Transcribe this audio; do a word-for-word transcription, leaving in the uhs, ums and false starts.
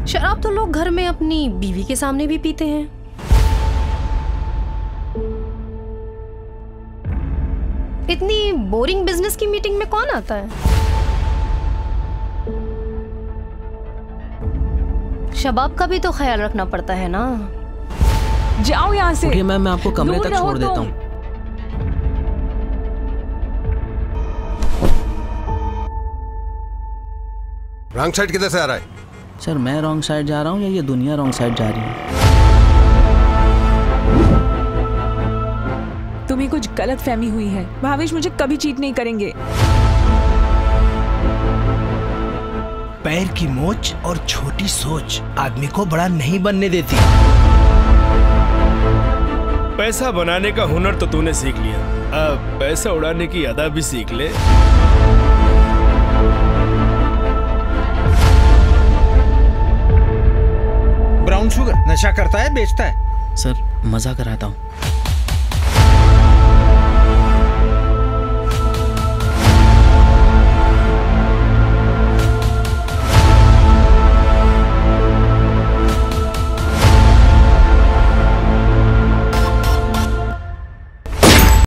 शराब तो लोग घर में अपनी बीवी के सामने भी पीते हैं। इतनी बोरिंग बिजनेस की मीटिंग में कौन आता है? शबाब का भी तो ख्याल रखना पड़ता है ना। जाओ यहाँ से। ओके मैम, मैं आपको कमरे तक छोड़ देता हूँ। रॉन्ग साइड किधर से आ रहा है? सर मैं रॉन्ग साइड जा रहा हूँ या ये दुनिया रॉन्ग साइड जा रही है? तुम्हें कुछ गलत फहमी हुई है। भावेश मुझे कभी चीट नहीं करेंगे। पैर की मोच और छोटी सोच आदमी को बड़ा नहीं बनने देती। पैसा बनाने का हुनर तो तूने सीख लिया, अब पैसा उड़ाने की अदा भी सीख ले। ब्राउन शुगर नशा करता है, बेचता है? सर मजा कराता हूँ।